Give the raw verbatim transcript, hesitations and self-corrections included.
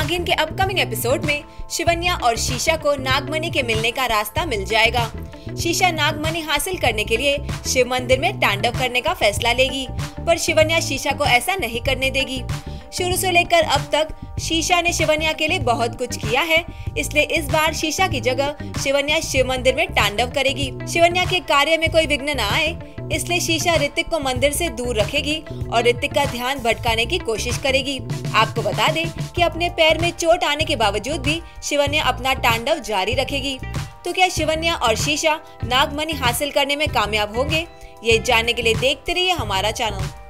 नागिन के upcoming episode में शिवन्या और शीशा को नागमणि के मिलने का रास्ता मिल जाएगा। शीशा नागमणि हासिल करने के लिए शिव मंदिर में तांडव करने का फैसला लेगी, पर शिवन्या शीशा को ऐसा नहीं करने देगी। शुरू से लेकर अब तक शीशा ने शिवन्या के लिए बहुत कुछ किया है, इसलिए इस बार शीशा की जगह शिवन्या शिव मंदिर में तांडव करेगी। शिवन्या के कार्य में कोई विघ्न न आए, इसलिए शीशा ऋतिक को मंदिर से दूर रखेगी और ऋतिक का ध्यान भटकाने की कोशिश करेगी। आपको बता दें कि अपने पैर में चोट आने के बावजूद भी शिवन्या अपना तांडव जारी रखेगी। तो क्या शिवन्या और शीशा नागमणि हासिल करने में कामयाब होंगे? ये जानने के लिए देखते रहिए हमारा चैनल।